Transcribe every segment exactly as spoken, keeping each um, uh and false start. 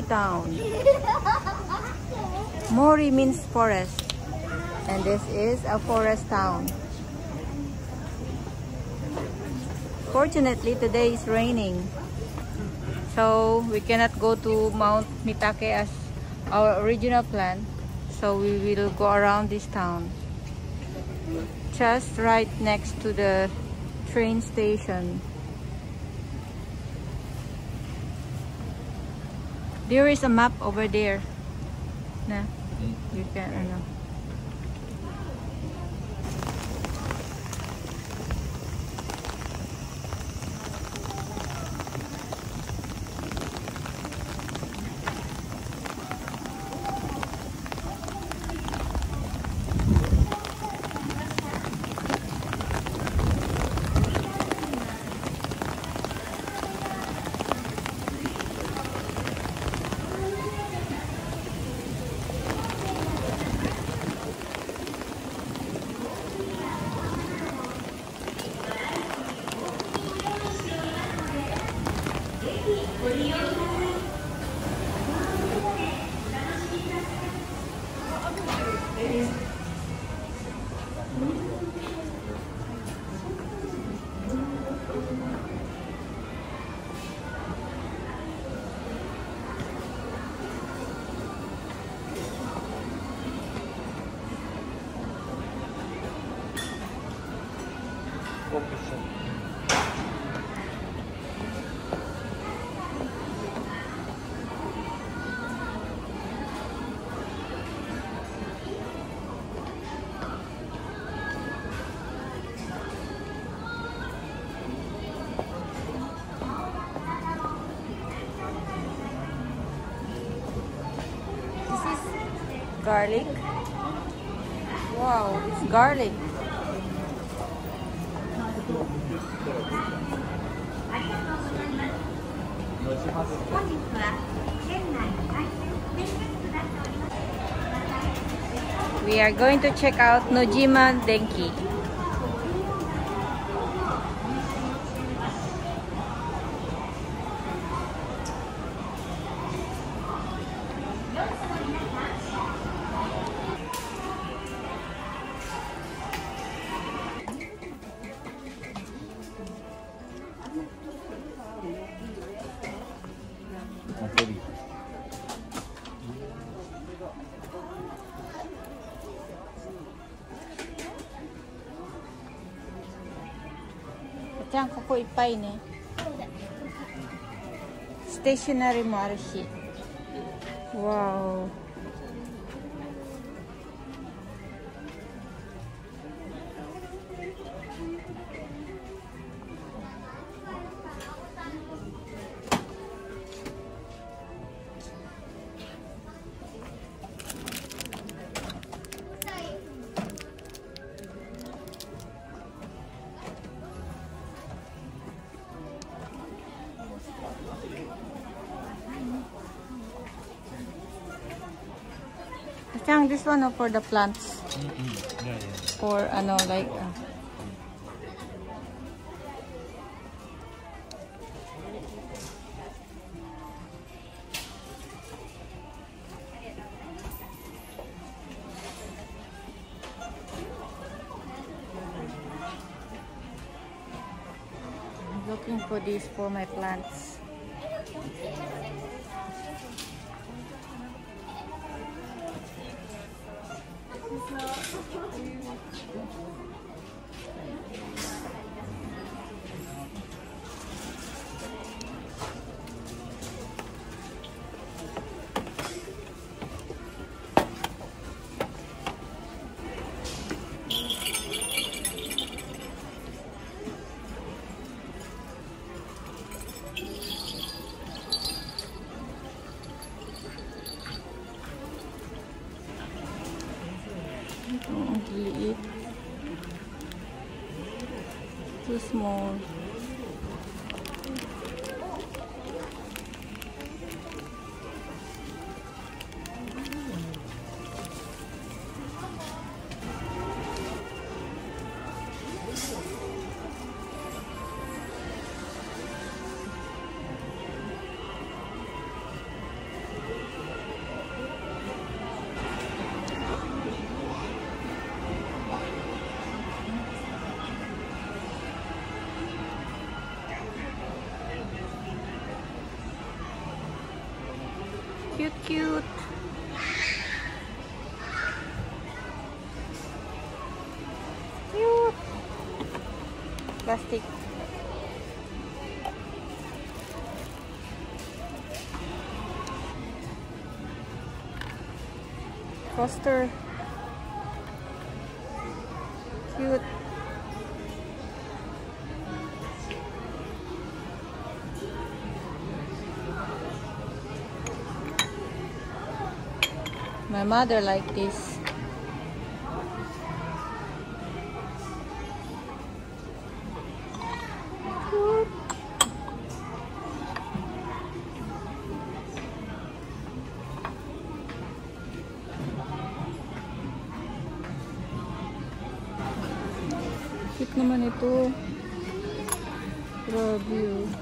Town. Mori means forest, and this is a forest town. Fortunately, today is raining, so we cannot go to Mount Mitake as our original plan. So we will go around this town, just right next to the train station. There is a map over there. Nah, you can, I know. Garlic. Wow, it's garlic. We are going to check out Nojima Denki. Diyan, ここいっぱいね。ステーショナリーもあるし。わお。This one or for the plants? Mm-hmm. Yeah, yeah. For ano like uh, I'm looking for this for my plants. Liit. Too small. Cute, cute. Cute. Plastic. Coaster. Cute. My mother liked this. Cute. Cute naman ito. Grabe.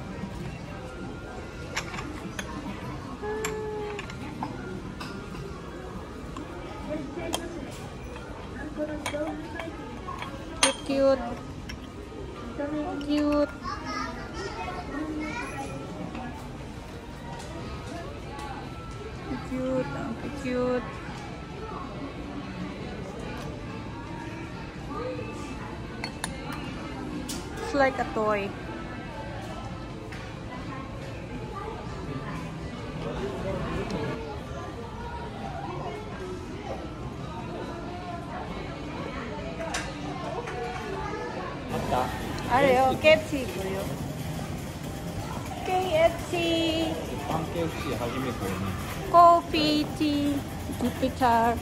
Cute. Cute. Cute. Cute. It's like a toy. 아래요, 케이에프씨 보여. 케이에프씨. パンケーキ初めてね。 커피, 티, 기프차.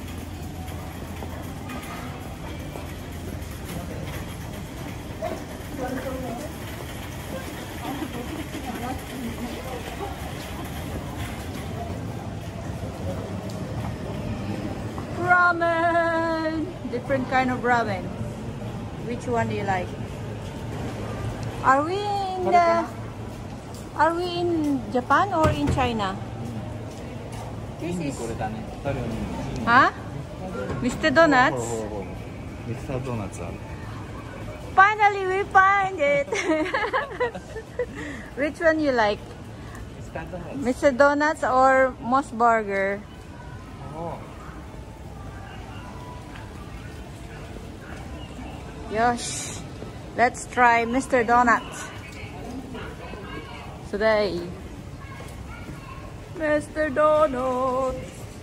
Ramen. Different kind of ramen. Which one do you like? Are we in the, are we in Japan or in China? This is, huh? Mister Donuts? Mister Donuts. Finally we find it. Which one you like? Mister Donuts or Moss Burger? Oh. Yosh. Let's try Mister Donuts today. Mister Donuts.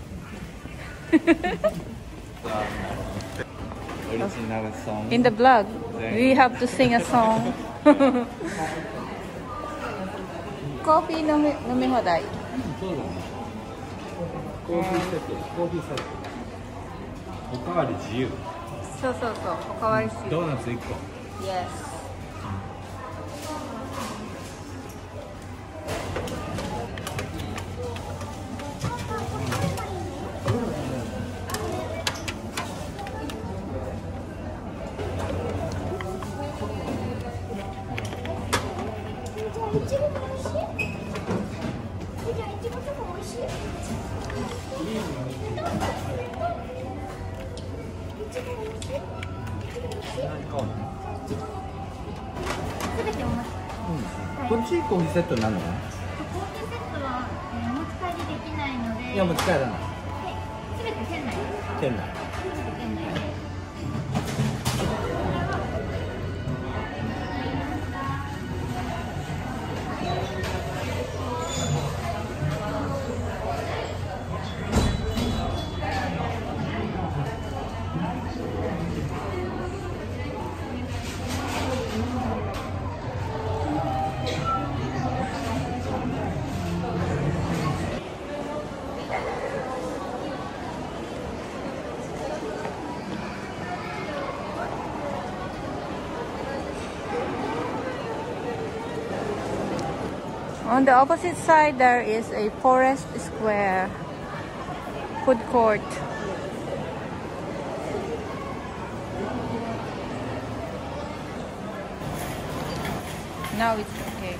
Original song. In the vlog, we have to sing a song. Coffee no mi no mi hodai. コーヒーセット、コーヒーセット。おかわり自由。 そうそうそう、おかわりしよう。 ドーナツいっこ。 Yes. こっちコーヒーセットになるの？ コーヒーセットは、えー、持ち帰りできないので、 いや持ち帰らない。 はい、すべて店内です。 店内。 すべて店内で。 On the opposite side, there is a forest square food court. Now it's okay.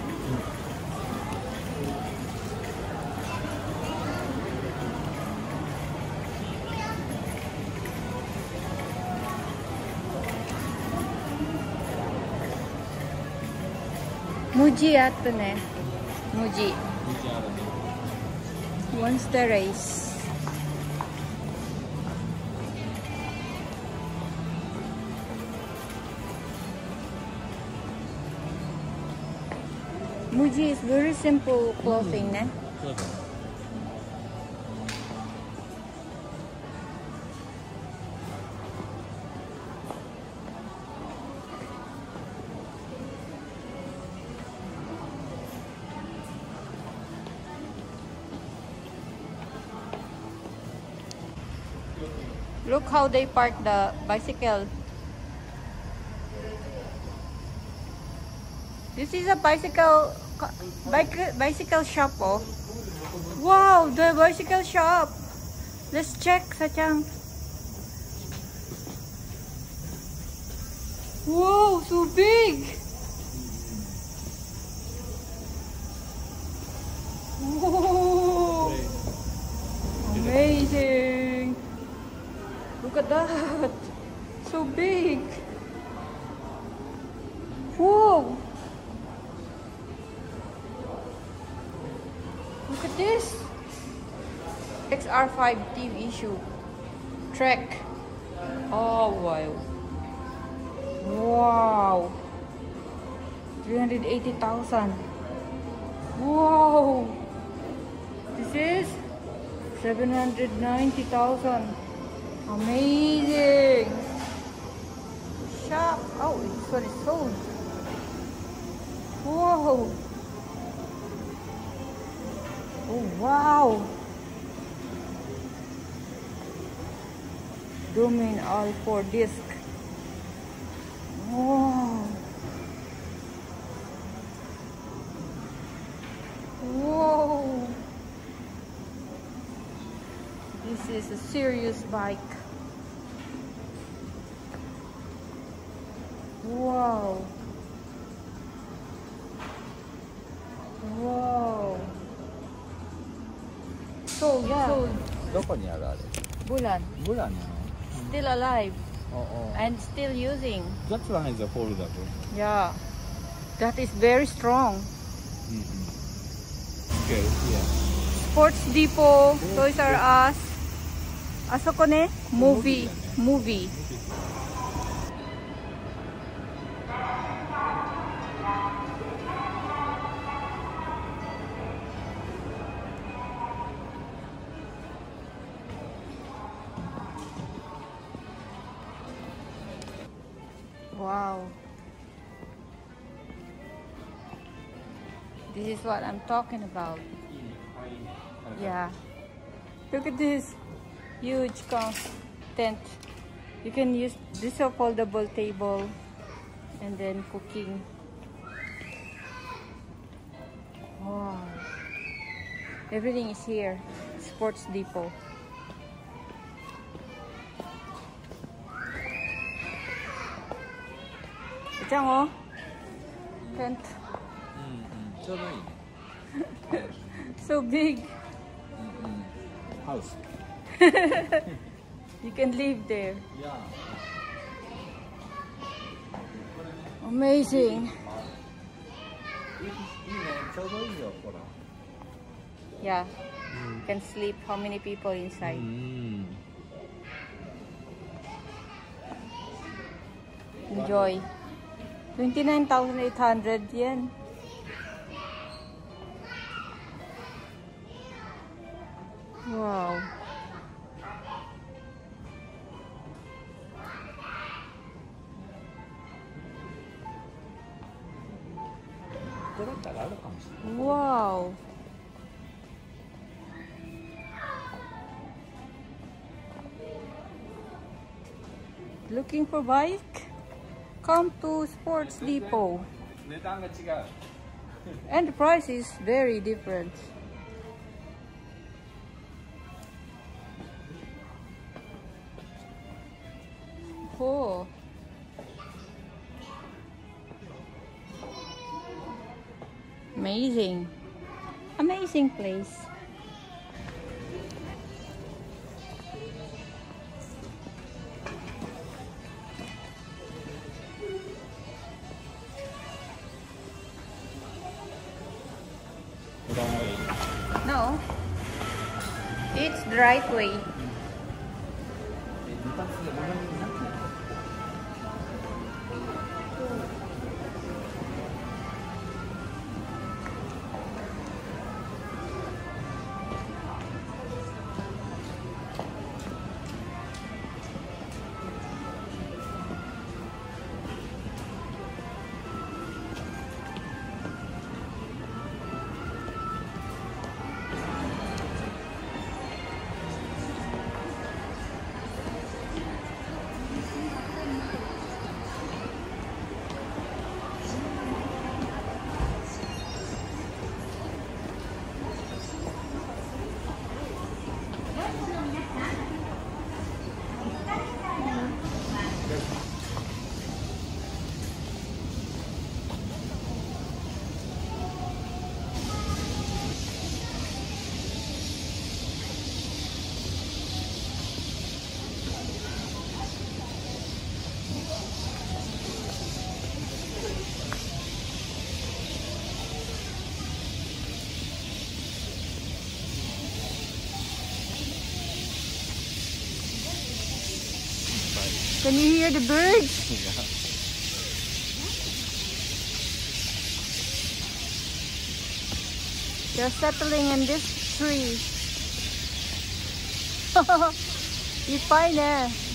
Muji あったね。Muji. Once the race. Muji is very simple clothing, mm. eh? Look how they park the bicycle. This is a bicycle bike, bicycle shop. Oh. Wow, the bicycle shop. Let's check, Sachang. Whoa, so big. Whoa. Amazing. Look at that. So big. Whoa. Look at this. X R five team issue. Trek. Oh, wow. Wow. three hundred eighty thousand. Wow. This is seven hundred ninety thousand. Amazing. Shop. Oh, it's what it's sold. Whoa. Oh, wow. Domain all four disc. Wow. Whoa. This is a serious bike. Wow. Wow. Sold, yeah. sold. どこにあるあれ? Bulan. Bulan. Still alive. Oh, oh. And still using. That one is a foldable. Yeah. That is very strong. Mm-hmm. Okay, yeah. SportsDepo, Toys R Us. Asoko ne? Movie. Movie. Wow. This is what I'm talking about. Yeah. Look at this huge tent. You can use this a foldable table and then cooking. Wow. Everything is here. SportsDepo. Oh, tent. Mm-hmm. So big. Mm-hmm. House. You can live there. Yeah. Amazing. Yeah. Mm. You can sleep. How many people inside? Mm. Enjoy. twenty-nine thousand eight hundred yen. Wow. Wow. Looking for bike? Come to SportsDepo. And the price is very different. Oh. Amazing. Amazing place. No. It's the right way. Can you hear the birds? Yeah. They're settling in this tree. You find it.